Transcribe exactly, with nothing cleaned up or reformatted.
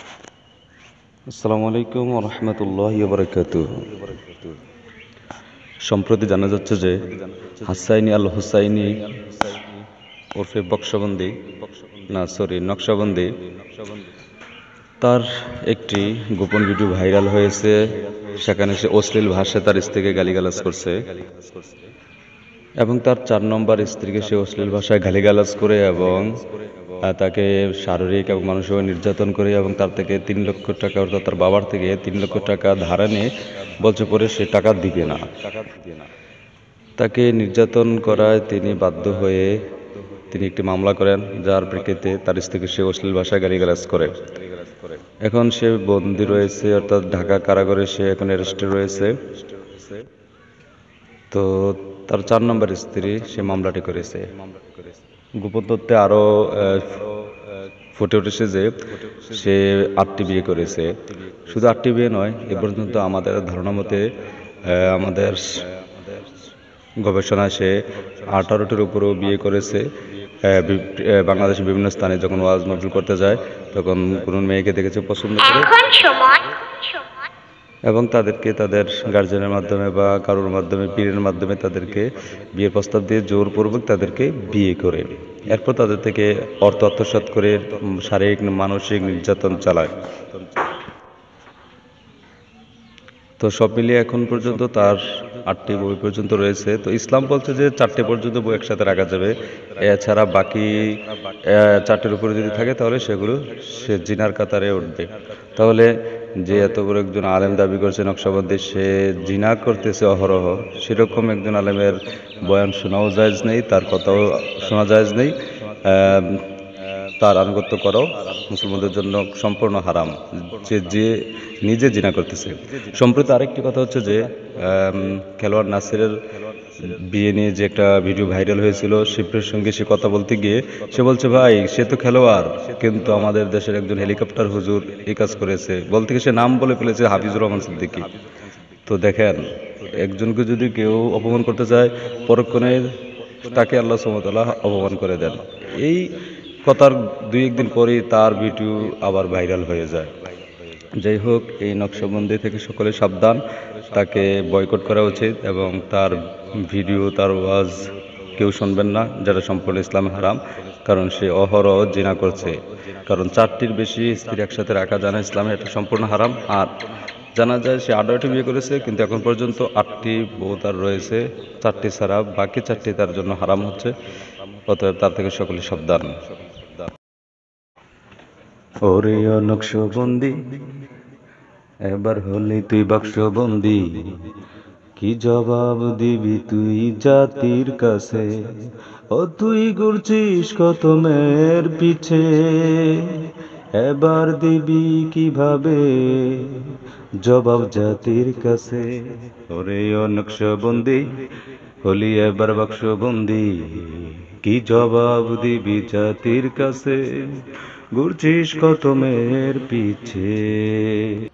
আসসালামু আলাইকুম ওয়া রাহমাতুল্লাহি ওয়া বারাকাতুহু। সম্প্রতি জানা যাচ্ছে যে হাসাইনী আল হুসাইনী ওরফে বক্সবন্দি না সরি নকশবন্দি তার একটি গোপন ভিডিও ভাইরাল হয়েছে। সেখানে সে অশ্লীল ভাষায় তার স্ত্রীকে গালিগালাজ করছে এবং তার চার নম্বর স্ত্রীকে সে অশ্লীল ভাষায় গালিগালাজ করে এবং আহ, তাকে শারীরিক এবং মানসিকভাবে নির্যাতন করে এবং তার থেকে তিন লক্ষ টাকা অর্থাৎ তার বাবার থেকে তিন লক্ষ টাকা ধার নিয়ে বলছে পরে সে টাকা দিবে না। তাকে নির্যাতন করায় তিনি বাধ্য হয়ে তিনি একটি মামলা করেন, যার প্রেক্ষিতে তার স্ত্রীকে সে অশ্লীল ভাষায় গালিগালাজ করে। এখন সে বন্দী রয়েছে, অর্থাৎ ঢাকা কারাগারে সে এখন অ্যারেস্টে রয়েছে। তো তার চার নম্বর স্ত্রী সে মামলাটি করেছে। গোপন তথ্যে আরও ফুটে উঠেছে যে সে আটটি বিয়ে করেছে। শুধু আটটি বিয়ে নয়, এ পর্যন্ত আমাদের ধারণা মতে আমাদের গবেষণায় সে আঠারোটির উপরেও বিয়ে করেছে। বাংলাদেশের বিভিন্ন স্থানে যখন ওয়াজ মাহফিল করতে যায় তখন কোনো মেয়েকে দেখেছে পছন্দ করে এবং তাদেরকে তাদের গার্জেনের মাধ্যমে বা কারোর মাধ্যমে পীরের মাধ্যমে তাদেরকে বিয়ের প্রস্তাব দিয়ে জোরপূর্বক তাদেরকে বিয়ে করে এরপর তাদের থেকে অর্থ আত্মসাৎ করে শারীরিক মানসিক নির্যাতন চালায়। তো সব মিলিয়ে এখন পর্যন্ত তার আটটি বই পর্যন্ত রয়েছে। তো ইসলাম বলছে যে চারটে পর্যন্ত বই একসাথে রাখা যাবে, এছাড়া বাকি চারটের উপরে যদি থাকে তাহলে সেগুলো সে জিনার কাতারে উঠবে। তাহলে যে এত বড় একজন আলেম দাবি করছে নকশবন্দি, সে জিনা করতেছে অহরহ, সেরকম একজন আলেমের বয়ান শোনাও জায়েজ নেই, তার কথাও শোনা জায়েজ নেই। তার আনুগত্য করাও মুসলমানদের জন্য সম্পূর্ণ হারাম, যে যে নিজে জিনা করতেছে। সম্প্রতি আরেকটি কথা হচ্ছে যে খেলোয়াড় নাসিরের বিয়ে নিয়ে যে একটা ভিডিও ভাইরাল হয়েছিল, শিল্পের সঙ্গে সে কথা বলতে গিয়ে সে বলছে, ভাই সে তো খেলোয়াড়, কিন্তু আমাদের দেশের একজন হেলিকপ্টার হুজুর এই কাজ করেছে। বলতে গিয়ে সে নাম বলে ফেলেছে হাফিজুর রহমান সিদ্দিকী। তো দেখেন, একজনকে যদি কেউ অপমান করতে চায় পরক্ষণে তাকে আল্লাহ সুবহানাহু ওয়া তাআলা অপমান করে দেন। এই কথার দুই একদিন পরেই তার ভিডিও আবার ভাইরাল হয়ে যায়। যাই হোক, এই নকশবন্দি থেকে সকলে সাবধান, তাকে বয়কট করা উচিত এবং তার ভিডিও তার ওয়াজ কেউ শুনবেন না, যেটা সম্পূর্ণ ইসলামে হারাম, কারণ সে অহরহ জিনা করছে। কারণ চারটির বেশি স্ত্রী একসাথে রাখা জানা ইসলামে এটা সম্পূর্ণ হারাম। আর জানা যায় সে আঠারোটি বিয়ে করেছে, কিন্তু এখন পর্যন্ত আটটি বউ তার রয়েছে, চারটি ছাড়া বাকি চারটি তার জন্য হারাম হচ্ছে। অতএব তার থেকে সকলে সাবধান। ওরে নকশবন্দি, এবার হলে তুই বাক্সবন্দি, কি জবাব দিবি তুই জাতির কাছে? ও তুই ঘুরছিস কত মেয়ের পিছে, এবার দিবি কিভাবে জবাব জাতির কাছে? ওরে নকশবন্দি, হলি এবার বাক্সবন্দি, কি জবাব দিবি জাতির কাছে? ঘুরছিস কত মেয়ের পিছে।